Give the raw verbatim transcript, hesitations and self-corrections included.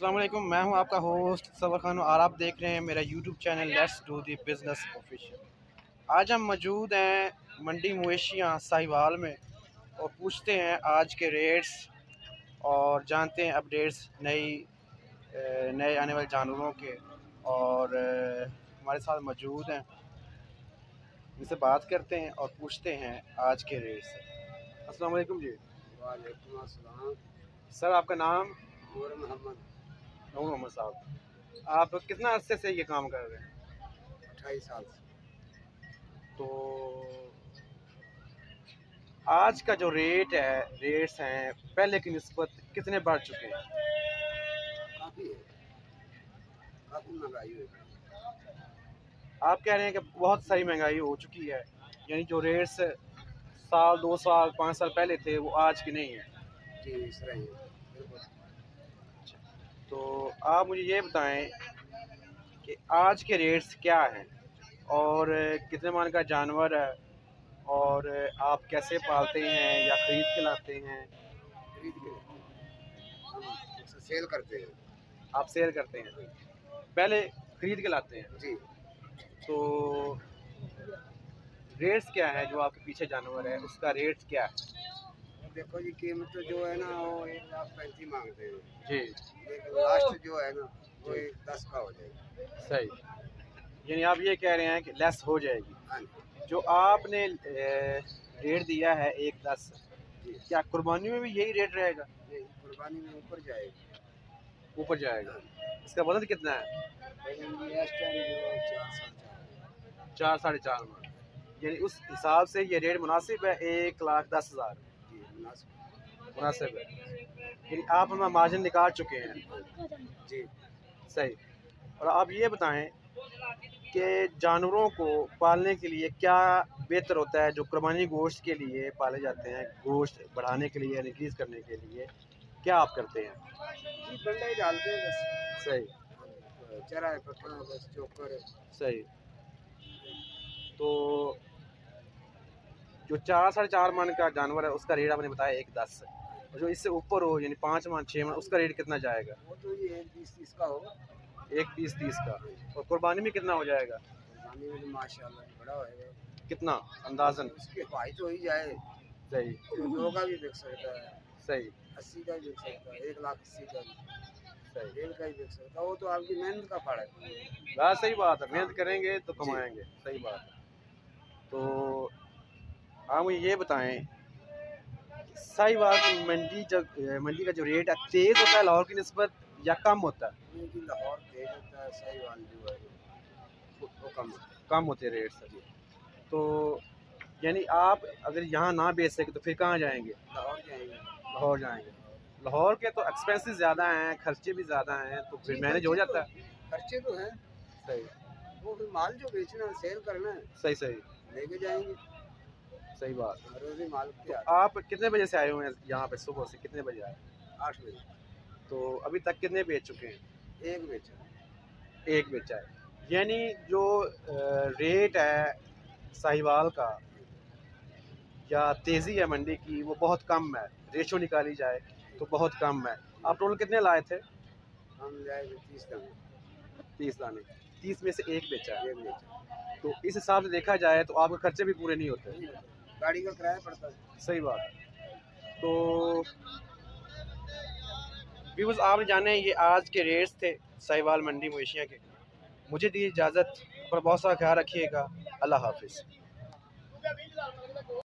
अस्सलाम वालेकुम, मैं हूं आपका होस्ट सवर खान और आप देख रहे हैं मेरा YouTube channel let's do the business official. आज हम मौजूद हैं मंडी मवेशियाँ साहिवाल में और पूछते हैं आज के रेट्स और जानते हैं अपडेट्स नई नए आने वाले जानवरों के। और हमारे साथ मौजूद हैं, इनसे बात करते हैं और पूछते हैं आज के रेट्स। अस्सलाम वालेकुम जी। वालेकुम अस्सलाम। सर आपका नाम? नूर मोहम्मद। नूर मोहम्मद साहब, आप कितना अरसे से ये काम कर रहे हैं? अट्ठाईस साल से। तो आज का जो रेट है रेट्स हैं पहले की निस्बत कितने बढ़ चुके हैं? काफ़ी है, काफ़ी महंगाई हुई। आप कह रहे हैं कि बहुत सारी महंगाई हो चुकी है, यानी जो रेट्स साल दो साल पाँच साल पहले थे वो आज की नहीं है। जी इस तरह ही है, बिल्कुल। तो आप मुझे ये बताएं कि आज के रेट्स क्या हैं और कितने मान का जानवर है और आप कैसे पालते हैं या ख़रीद के लाते हैं? खरीद के हम उसे सेल करते हैं। आप सेल करते हैं, पहले ख़रीद के लाते हैं जी। तो रेट्स क्या है जो आपके पीछे जानवर है उसका रेट क्या है? देखो जी, कीमत तो जो है ना वो एक लाख पैंतीस मांगते हैं जी, लेकिन लास्ट जो है ना वो एक दस का हो जाएगा। सही, यानी आप ये कह रहे हैं कि लेस हो जाएगी। हाँ जी। जो आपने रेट दिया है एक दस, क्या कुर्बानी में भी यही रेट रहेगा? ये कुर्बानी में ऊपर जाएगा। ऊपर जाएगा। इसका वजन कितना है? इस टाइम जो चार साढ़े चार चार साढ़े चार मन, यानी उस हिसाब से ये रेट मुनासिब है। एक लाख दस हज़ार जी मुनासिब मुनासिब है, यानी आप हमें मार्जिन निकाल चुके हैं। जी। सही। और आप ये बताएं कि जानवरों को पालने के लिए क्या बेहतर होता है जो कुर्बानी गोश्त के लिए पाले जाते हैं, गोश्त बढ़ाने के लिए इंक्रीज़ करने के लिए क्या आप करते हैं? जी बंडा ही डालते हैं बस। सही, चरा है पकड़ा बस चोकर। सही। तो जो चार साढ़े चार मन का जानवर है उसका रेट आपने बताया एक दस, और जो इससे ऊपर हो यानी पाँच मन छः मन उसका रेट कितना जाएगा? वो तो ये एक बीस तीस का होगा। एक बीस तीस का। और कुर्बानी में कितना हो जाएगा? कुर्बानी में तो माशाल्लाह बड़ा होएगा। कितना अंदाजन? उसके भाई तो ही जाए। सही, दो का भी बिक सकता है, सही, अस्सी का भी बिक सकता है, एक लाख अस्सी का भी, सही। डेढ़ का भी बिक सकता है। वो तो आपकी मेहनत का फल है। बात सही बात है, मेहनत करेंगे तो कमाएंगे। सही बात है। तो आप मुझे ये बताएं साहिवाल की मंडी जब मंडी का जो रेट है तेज़ होता है लाहौर की निस्बत या कम होता है? ये कि लाहौर तेज होता है, साहिवाल जो है वो वो कम होता है। कम होते हैं रेट सर। तो यानी आप अगर यहाँ ना बेच सके तो फिर कहाँ जाएंगे? लाहौर जाएंगे। लाहौर जाएंगे। लाहौर के तो एक्सपेंसेस ज़्यादा हैं, खर्चे भी ज़्यादा हैं, तो फिर मैनेज हो जाता है। खर्चे तो हैं। सही, वो फिर माल जो बेचना है सेल करना है, सही, सही, लेके जाएंगे। सही बात। रोजी माल तो आप कितने बजे से आए हुए हैं यहाँ पे? सुबह से कितने बजे आए? आठ बजे। तो अभी तक कितने बेच चुके हैं? एक बेचा। एक बेचा है, यानी जो रेट है साहिवाल का या तेज़ी है मंडी की वो बहुत कम है, रेशो निकाली जाए तो बहुत कम है। आप टोटल कितने लाए थे? हम जाएंगे तीस दाने। तीस दाने, तीस में से एक बेचा है। एक बेचा। तो इस हिसाब से देखा जाए तो आपके खर्चे भी पूरे नहीं होते। गाड़ी का किराया पड़ता है। सही बात है। तो व्यूअर्स आपने जाने ये आज के रेट्स थे साहिवाल मंडी मवेशियाँ के। मुझे दी इजाज़त, पर बहुत सारा ख्याल रखिएगा। अल्लाह हाफिज़।